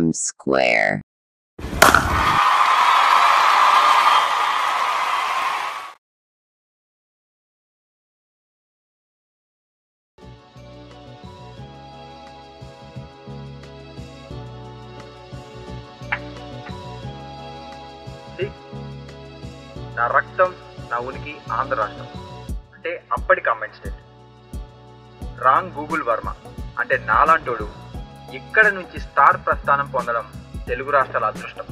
square. నా రక్తం నా ఉనికి ఆంధ్ర రాష్ట్రం అంటే అప్పటి కామెంట్ స్టేట్. రాంగ్ గూగుల్ వర్మ అంటే నాలాంటోడు ఇక్కడ నుంచి స్టార్ ప్రస్థానం పొందడం తెలుగు రాష్ట్రాల అదృష్టం.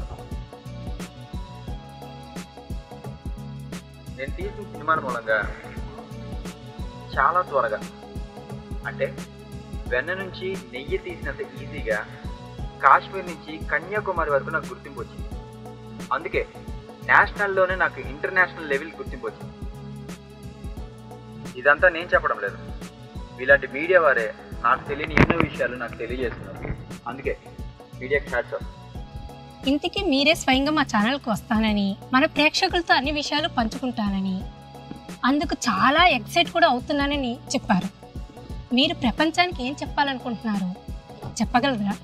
నేను తీసిన సినిమాల మూలంగా చాలా త్వరగా అంటే వెన్న నుంచి నెయ్యి తీసినంత ఈజీగా కాశ్మీర్ నుంచి కన్యాకుమారి వరకు నాకు గుర్తింపు వచ్చింది. అందుకే నేషనల్లోనే నాకు ఇంటర్నేషనల్ లెవెల్ గుర్తింపు వచ్చింది. ఇదంతా నేను చెప్పడం లేదు, ఇలాంటి మీడియా వారే నాకు తెలియని ఎన్నో విషయాలు నాకు తెలియజేస్తున్నారు. అందుకే మీడియాకి హ్యాట్స్ ఆఫ్. ఇంటికి మీరే స్వయంగా మా ఛానల్కి వస్తానని, మన ప్రేక్షకులతో అన్ని విషయాలు పంచుకుంటానని, అందుకు చాలా ఎక్సైట్ కూడా అవుతున్నానని చెప్పారు. మీరు ప్రపంచానికి ఏం చెప్పాలనుకుంటున్నారు చెప్పగలరా?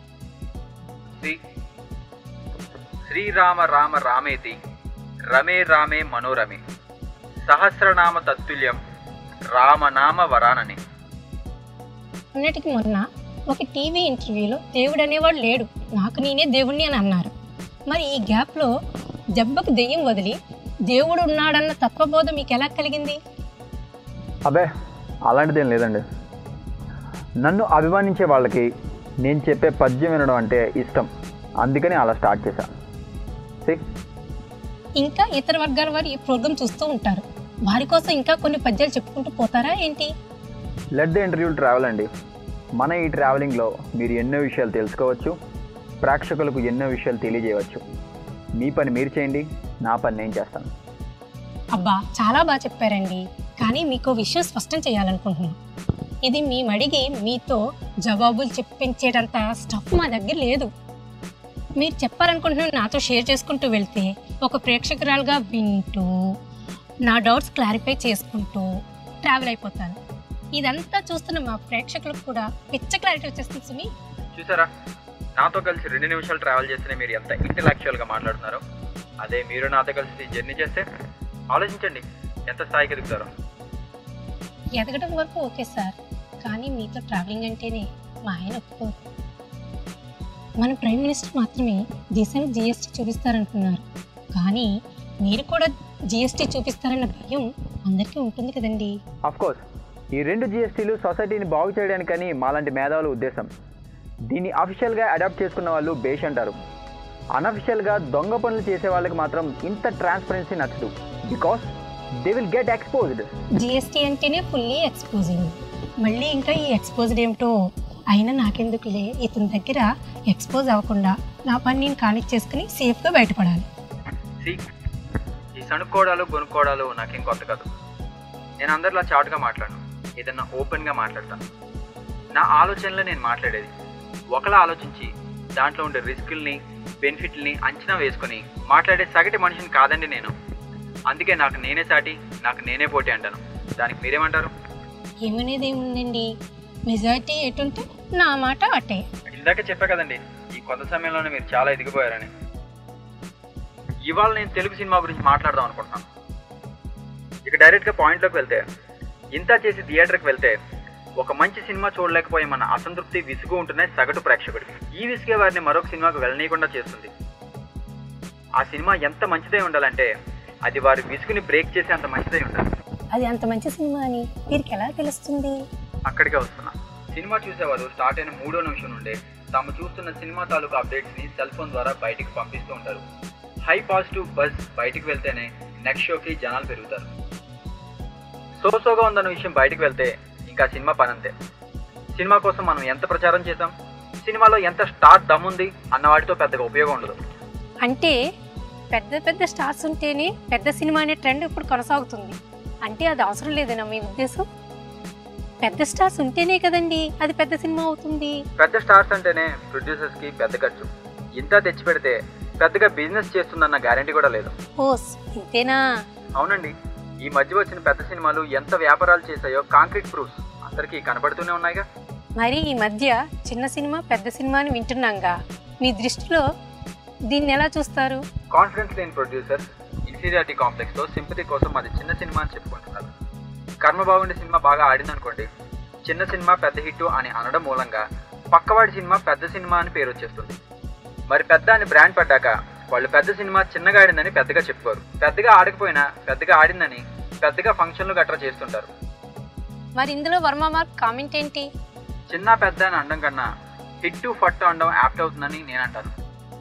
శ్రీరామ రామ రామేతి రమే రామే మనోరమే సహస్రనామ తత్తుల్యం రామనామ వరానని. అన్నిటికీ మొన్న ఒక టీవీ ఇంటర్వ్యూలో దేవుడు అనేవాడు లేడు, నాకు నేనే దేవుణ్ణి అని అన్నారు. మరి ఈ గ్యాప్లో దెబ్బకు దెయ్యం వదిలి దేవుడు ఉన్నాడన్న తత్వబోధ మీకు ఎలా కలిగింది? అబ్బే అలాంటిదేం లేదండి. నన్ను అభిమానించే వాళ్ళకి నేను చెప్పే పద్యం వినడం అంటే ఇష్టం, అందుకని అలా స్టార్ట్ చేశాను. ఇంకా ఇతర వర్గాల వారు ఈ ప్రోగ్రామ్ చూస్తూ ఉంటారు, వారి కోసం ఇంకా కొన్ని పద్యాలు చెప్పుకుంటూ పోతారా ఏంటి? లెట్ ద ఇంటర్వ్యూ ట్రావెల్ అండి. మన ఈ ట్రావెలింగ్లో మీరు ఎన్నో విషయాలు తెలుసుకోవచ్చు, ప్రేక్షకులకు ఎన్నో విషయాలు తెలియజేయవచ్చు. మీ పని మీరు చేయండి, నా పని నేను చేస్తాను. అబ్బా చాలా బాగా చెప్పారండి. కానీ మీకు విషయం స్పష్టం చేయాలనుకుంటున్నాను. ఇది మేము అడిగి మీతో జవాబులు చెప్పించేటంత స్టఫ్ మా దగ్గర లేదు. మీరు చెప్పాలనుకుంటున్న నాతో షేర్ చేసుకుంటూ వెళ్తే ఒక ప్రేక్షకురాలుగా వింటూ నా డౌట్స్ క్లారిఫై చేసుకుంటూ ట్రావెల్ అయిపోతాను. ఇదంతా చూస్తున్న మా ప్రేక్షకులకు కూడా పిచ్చ క్లారిటీ వచ్చేస్తుంది. సుమి చూసారా, నాతో కలిసి 2 నిమిషాలు ట్రావెల్ చేస్తేనే మీరు ఎంత ఇంటెలెక్చువల్గా మాట్లాడుతున్నారో. అదే మీరు నాతో కలిసి జర్నీ చేస్తే ఆలోచించండి ఎంత స్థాయికి ఎదుగుతారో. ఎదగడం వరకు ఓకే సార్, కానీ మీతో ట్రావెలింగ్ అంటేనే మా ఆయన ఒప్పుకోరు. మన ప్రైమ్ మినిస్టర్ మాత్రమే దేశానికి జిఎస్టీ చూపిస్తారంటున్నారు, కానీ మీరు కూడా జిఎస్టీ చూపిస్తారన్న భయం అందరికీ ఉంటుంది కదండి. అఫ్కోర్స్ ఈ 2 జిఎస్టీలు సొసైటీని బాగు చేయడానికని మాలాంటి మేధావుల ఉద్దేశం. దీన్ని అఫీషియల్గా అడాప్ట్ చేసుకున్న వాళ్ళు బేష్ అంటారు. అన్అఫీషియల్గా దొంగ పనులు చేసే వాళ్ళకి మాత్రం ఇంత ట్రాన్స్పరెన్సీ నచ్చదు, because they will get exposed. GST అంటేనే ఫుల్లీ ఎక్స్పోజింగ్, మళ్ళీ ఇంకా ఈ ఎక్స్పోజ్డ్ ఏమిటో. అయినా నాకెందుకులే, ఇతని దగ్గర ఎక్స్పోజ్ అవ్వకుండా నా పని నేను కానిచ్చేసుకుని సేఫ్గా బయటపడాలి. ఈ సణుక్కోవడాలు కొనుక్కోవడాలు నాకేం కొత్త కాదు. నేను అందరిలా చాటుగా మాట్లాడను, ఏదన్నా ఓపెన్గా మాట్లాడతాను. నా ఆలోచనలో నేను మాట్లాడేది ఒకలా ఆలోచించి దాంట్లో ఉండే రిస్కుల్ని బెనిఫిట్ని అంచనా వేసుకొని మాట్లాడే సగటి మనిషిని కాదండి నేను. అందుకే నాకు నేనే సాటి, నాకు నేనే పోటీ అంటాను. దానికి మీరేమంటారు? ఏమనేది ఏముందండి, మెజారిటీ ఎటుంటే నా మాట అటే. ఇందాక చెప్పా కదండి, ఈ కొత్త సమయంలోనే మీరు చాలా ఎదిగిపోయారని. ఇవాళ నేను తెలుగు సినిమా గురించి మాట్లాడదాం అనుకుంటున్నాను. ఇక డైరెక్ట్గా పాయింట్లోకి వెళ్తే, ఇంత చేసి థియేటర్కి వెళ్తే ఒక మంచి సినిమా చూడలేకపోయే మన అసంతృప్తి విసుగు ఉంటున్నాయి సగటు ప్రేక్షకుడికి. ఈ విసుగే వారిని మరొక సినిమాకు వెళ్ళనీయకుండా చేస్తుంది. ఆ సినిమా ఎంత మంచిదై ఉండాలంటే అది వారి విసుగుని బ్రేక్ చేసి అంత మంచిదై ఉండాలి. అది అంత మంచి సినిమా అని వీరికి ఎలా తెలుస్తుంది? అక్కడికే వస్తున్నా. సినిమా చూసేవారు స్టార్ట్ అయిన 3వ నిమిషం నుండే తాము చూస్తున్న సినిమా తాలూకు అప్డేట్స్ని సెల్ ఫోన్ ద్వారా బయటికి పంపిస్తూ ఉంటారు. హై పాజిటివ్ బజ్ బయటికి వెళ్తేనే నెక్స్ట్ షోకి జనాలు పెరుగుతారు. సోగా ఉందన్న విషయం బయటికి వెళ్తే ఇంకా సినిమా పనంతే. సినిమా కోసం మనం ఎంత ప్రచారం చేసాం, సినిమాలో ఎంత స్టార్ దమ్ ఉంది అన్న వాటితో పెద్దగా ఉపయోగం ఉండదు. అంటే పెద్ద పెద్ద స్టార్స్ ఉంటేనే పెద్ద సినిమా అనే ట్రెండ్ ఇప్పుడు కొనసాగుతుంది. అంటే అది అవసరం లేదేనా మీ ఉద్దేశం? పెద్ద స్టార్స్ ఉంటేనే కదండి అది పెద్ద సినిమా అవుతుంది. పెద్ద స్టార్స్ అంటేనే ప్రొడ్యూసర్స్కి పెద్ద ఖర్చు. ఇంత తెచ్చి పెడితే పెద్దగా బిజినెస్ చేస్తుందన్న గ్యారంటీ కూడా లేదు. ఓస్ ఇంతేనా? అవునండి. ఈ మధ్య వచ్చిన పెద్ద సినిమాలు ఎంత వ్యాపారాలు చేశాయో కాంక్రీట్ ప్రూఫ్స్ అందరికీ కనబడుతూనే ఉన్నాయిగా. మరి ఈ మధ్య చిన్న సినిమా పెద్ద సినిమా అని వింటున్నాంగా, మీ దృష్టిలో దీన్ని ఎలా చూస్తారు? కాన్ఫిడెన్స్ లేని ప్రొడ్యూసర్స్ ఇన్ఫీరియారిటీ కాంప్లెక్స్తో సింపతి కోసం అది చిన్న సినిమా అని చెప్పుకుంటున్నారు. కర్మ బాగుండే సినిమా బాగా ఆడిందనుకోండి, చిన్న సినిమా పెద్ద హిట్ అని అనడం మూలంగా పక్కవాడి సినిమా పెద్ద సినిమా అని పేరు వచ్చేస్తుంది. మరి పెద్ద అని బ్రాండ్ పడ్డాక వాళ్ళు పెద్ద సినిమా చిన్నగా ఆడిందని పెద్దగా చెప్పుకోరు. పెద్దగా ఆడకపోయినా పెద్దగా ఆడిందని పెద్దగా ఫంక్షన్లు గట్రా చేస్తుంటారు. మరి ఇందులో వర్మ మార్క్ కామెంట్ ఏంటి? చిన్న పెద్ద అని అనడం కన్నా హిట్ ఫట్ అనడం యాప్ట్ అవుతుందని నేను అంటాను.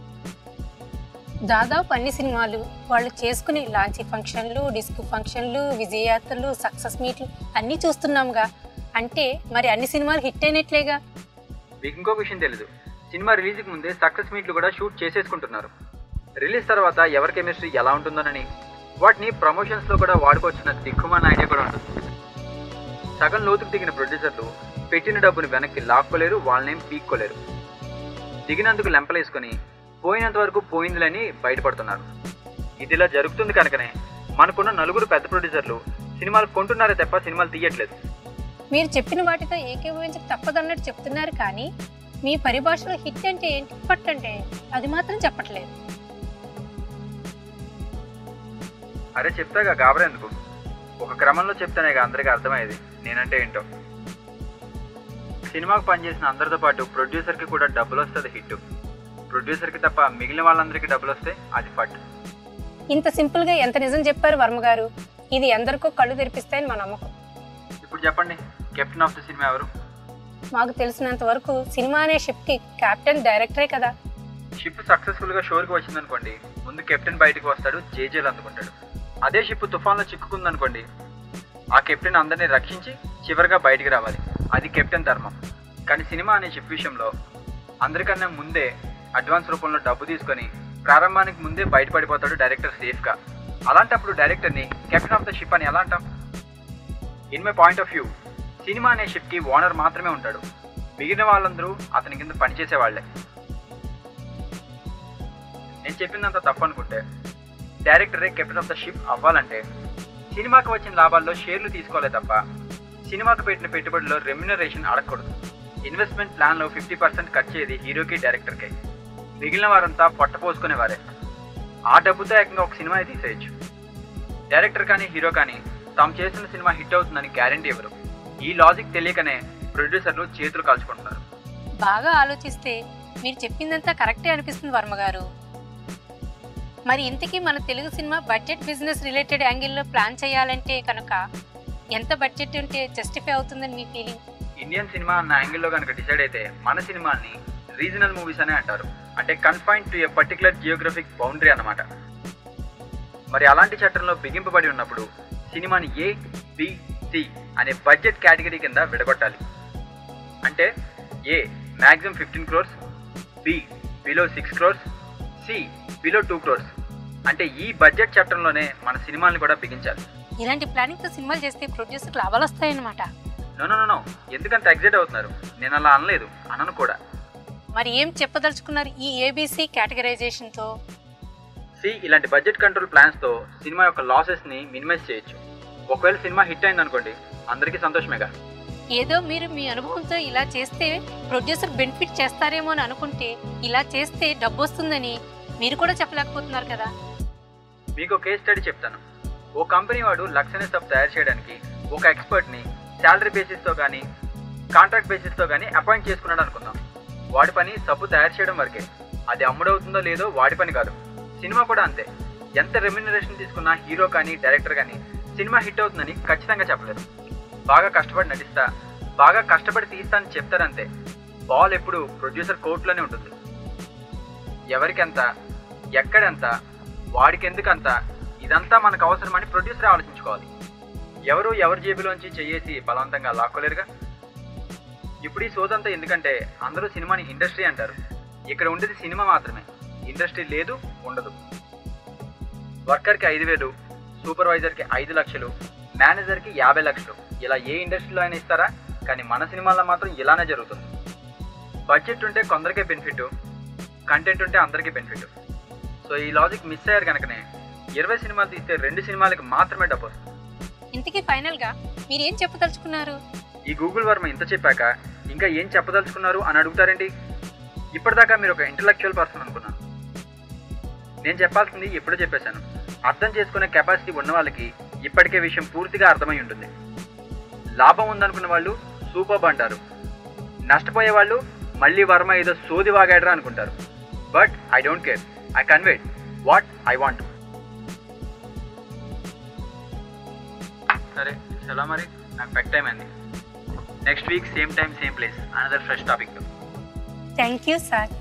దాదాపు అన్ని సినిమాలు వాళ్ళు చేసుకునే లాంచీ ఫంక్షన్లు, డిస్కో ఫంక్షన్లు, విజయయాత్రలు, సక్సెస్ మీట్లు అన్నీ చూస్తున్నాంగా. అంటే మరి అన్ని సినిమాలు హిట్ అయినట్లేగా. మీకు ఇంకో విషయం తెలీదు, సినిమా రిలీజ్కి ముందే సక్సెస్ మీట్లు కూడా షూట్ చేసేసుకుంటున్నారు. రిలీజ్ తర్వాత ఎవరి కెమిస్ట్రీ ఎలా ఉంటుందోనని వాటిని ప్రమోషన్స్లో కూడా వాడుకోవచ్చిన దిక్కుమాన ఐడియా కూడా ఉంటుంది. సగం లోతుకు దిగిన ప్రొడ్యూసర్లు పెట్టిన డబ్బుని వెనక్కి లాక్కోలేరు, వాళ్ళనేం పీక్కోలేరు. దిగినందుకు లెంపలేసుకొని పోయినంత వరకు పోయిందిలని బయటపడుతున్నారు. ఇదిలా జరుగుతుంది కనుకనే మనకున్న నలుగురు పెద్ద ప్రొడ్యూసర్లు సినిమాలు కొంటున్నారే తప్ప సినిమాలు తీయట్లేదు. మీరు చెప్పిన వాటితో ఏకీభవించక తప్పదన్నట్టు చెప్తున్నారు, కానీ మీ పరిభాషలో హిట్ అంటే ఏంటి, ఫట్ అంటే అది మాత్రం చెప్పట్లేదు. అరే చెప్తాగా, గాబరేందుకు? ఒక క్రమంలో చెప్తానే అందరికీ అర్థమయ్యేది నేనంటే ఏంటో. సినిమాకు పనిచేసిన అందరితో పాటు ప్రొడ్యూసర్కి కూడా డబ్బులు వస్తుంది హిట్. ప్రొడ్యూసర్కి తప్ప మిగిలిన వాళ్ళందరికీ డబ్బులు వస్తే అది ఫట్. ఇంత సింపుల్గా ఎంత నిజం చెప్పారు వర్మ గారు. ఇది ఎందరికో కళ్ళు తెరిపిస్తాయని మా నమ్మకం. ఇప్పుడు చెప్పండి, కెప్టెన్ ఆఫ్ ద సినిమా ఎవరు? మాకు తెలిసినంత వరకు సినిమా అనే షిప్కి కెప్టెన్ డైరెక్టరే కదా. షిప్ సక్సెస్ఫుల్గా షోర్కి వచ్చిందనుకోండి, ముందు కెప్టెన్ బయటకు వస్తాడు, జేజేలు అందుకుంటాడు. అదే షిప్ తుఫాన్లో చిక్కుకుందనుకోండి, ఆ కెప్టెన్ అందరినీ రక్షించి చివరిగా బయటికి రావాలి. అది కెప్టెన్ ధర్మం. కానీ సినిమా అనే షిప్ విషయంలో అందరికన్నా ముందే అడ్వాన్స్ రూపంలో డబ్బు తీసుకొని ప్రారంభానికి ముందే బయటపడిపోతాడు డైరెక్టర్ సేఫ్గా. అలాంటప్పుడు డైరెక్టర్ని కెప్టెన్ ఆఫ్ ద షిప్ అని ఎలా అంటాం? In my point of view, cinema అనే షిప్కి ఓనర్ మాత్రమే ఉంటాడు, మిగిలిన వాళ్ళందరూ అతని కింద పనిచేసేవాళ్లే. నేను చెప్పిందంత తప్పు అనుకుంటే, డైరెక్టరే కెప్టెన్ ఆఫ్ ద షిప్ అవ్వాలంటే సినిమాకి వచ్చిన లాభాల్లో షేర్లు తీసుకోలే తప్ప సినిమాకు పెట్టిన పెట్టుబడిలో రెమ్యునరేషన్ అడగకూడదు. ఇన్వెస్ట్మెంట్ ప్లాన్లో 50% కట్ చేయది హీరోకి, డైరెక్టర్కి. మిగిలిన వారంతా పొట్టపోసుకునేవారే. ఆ డబ్బుతో ఏకంగా ఒక సినిమా తీసేయచ్చు. డైరెక్టర్ కానీ హీరో కానీ తాము చేస్తున్న సినిమా హిట్ అవుతుందని గ్యారంటీ ఇవ్వరు. ఈ లాజిక్ తెలియకనే ప్రొడ్యూసర్లు చేతులు కాల్చుకుంటున్నారు. బాగా ఆలోచిస్తే మీరు చెప్పిందంతా కరెక్టే అనిపిస్తుంది వర్మ గారు. మరి ఇంతకీ మన Telugu cinema budget business related యాంగిల్లో ప్లాన్ చేయాలంటే కనుక ఎంత బడ్జెట్ ఉంటే జస్టిఫై అవుతుందని మీ ఫీలింగ్? ఇండియన్ సినిమా అన్న యాంగిల్లో కనుక డిసైడ్ అయితే మన సినిమాని రీజనల్ మూవీస్ అనే అంటారు. అంటే confined to a particular geographic boundary అన్నమాట. మరి అలాంటి చట్టంలో బిగింపబడి ఉన్నప్పుడు సినిమాని ఏ, బి, సి అనే బడ్జెట్ కేటగిరీ కింద విడగొట్టాలి. అంటే A maximum 15 crores, B below 6 crores, C below 2 crores. అంటే ఈ బడ్జెట్ చట్టంలోనే మన సినిమాని కూడా బిగించాలి. ఇలాంటి ప్లానింగ్తో సినిమాలు చేస్తే ప్రొడ్యూసర్కి లాభాలు వస్తాయన్నమాట. నో, ఎందుకంత ఎగ్జైట్ అవుతున్నారు? నేను అలా అనలేదు, అనను కూడా. మరి ఏం చెప్పదలుచుకున్నారు ఈ ఏబిసి కేటగరైజేషన్తో? సి ఇలాంటి బడ్జెట్ కంట్రోల్ ప్లాన్స్తో సినిమా యొక్క లాసెస్ని మినిమైజ్ చేయొచ్చు. ఒకవేళ సినిమా హిట్ అయిందనుకోండి, అందరికీ సంతోషమేగా. ఏదో మీరు మీ అనుభవంతో ఇలా చేస్తే ప్రొడ్యూసర్ బెనిఫిట్ చేస్తారేమో అని అనుకుంటే, ఇలా చేస్తే డబ్బు వస్తుందని మీరు కూడా చెప్పలేకపోతున్నారు కదా. మీకు కేస్ స్టడీ చెప్తాను. ఓ కంపెనీ వాడు లక్ష్యాన్ని సబ్ తయారు చేయడానికి ఒక ఎక్స్పర్ట్ని శాలరీ బేసిస్తో కానీ కాంట్రాక్ట్ బేసిస్తో కానీ అపాయింట్ చేసుకున్నాడు అనుకుందాం. వాడి పని సబ్బు తయారు చేయడం వరకే. అది అమ్ముడవుతుందో లేదో వాడి పని కాదు. సినిమా కూడా అంతే. ఎంత రెమ్యునరేషన్ తీసుకున్నా హీరో కానీ డైరెక్టర్ కానీ సినిమా హిట్ అవుతుందని ఖచ్చితంగా చెప్పలేరు. బాగా కష్టపడి నటిస్తా, బాగా కష్టపడి తీస్తా అని చెప్తారంతే. బాల్ ఎప్పుడు ప్రొడ్యూసర్ కోర్టులోనే ఉంటుంది. ఎవరికెంత, ఎక్కడెంత, వాడికెందుకంత, ఇదంతా మనకు అవసరమని ప్రొడ్యూసర్ ఆలోచించుకోవాలి. ఎవరి జేబులోంచి చెయ్యేసి బలవంతంగా లాక్కోలేరుగా. ఇప్పుడు ఈ సోదంతా ఎందుకంటే అందరూ సినిమాని ఇండస్ట్రీ అంటారు. ఇక్కడ ఉండేది సినిమా మాత్రమే, ఇండస్ట్రీ లేదు, ఉండదు. వర్కర్కి 5,000, సూపర్వైజర్కి 5 లక్షలు, మేనేజర్కి 50 లక్షలు. ఇలా ఏ ఇండస్ట్రీలో అయినా ఇస్తారా? కానీ మన సినిమాల్లో మాత్రం ఇలానే జరుగుతుంది. బడ్జెట్ ఉంటే కొందరికే బెనిఫిట్, కంటెంట్ ఉంటే అందరికీ బెనిఫిట్. సో ఈ లాజిక్ మిస్ అయ్యారు కనుకనే 20 సినిమాలు తీస్తే 2 సినిమాలకి మాత్రమే డబ్బు వస్తుంది. ఇంతకీ ఫైనల్గా మీరు ఏం చెప్పదలుచుకున్నారు? ఈ గూగుల్ వర్మ ఇంత చెప్పాక ఇంకా ఏం చెప్పదలుచుకున్నారు అని అడుగుతారండి. ఇప్పటిదాకా మీరు ఒక ఇంటలెక్చువల్ పర్సన్ అనుకున్నాను. నేను చెప్పాల్సింది ఎప్పుడో చెప్పేశాను. అర్థం చేసుకునే కెపాసిటీ ఉన్న వాళ్ళకి ఇప్పటికే విషయం పూర్తిగా అర్థమై ఉంటుంది. లాభం ఉందనుకున్న వాళ్ళు సూపర్బ్ అంటారు. నష్టపోయే వాళ్ళు మళ్ళీ వర్మ ఏదో సోది వాగాడరా అనుకుంటారు. But I don't care. I conveyed what I want. సరే చలో మరి, నాకు పెక్ టైం అయింది. Next week same time same place another fresh టాపిక్తో. Thank you sir.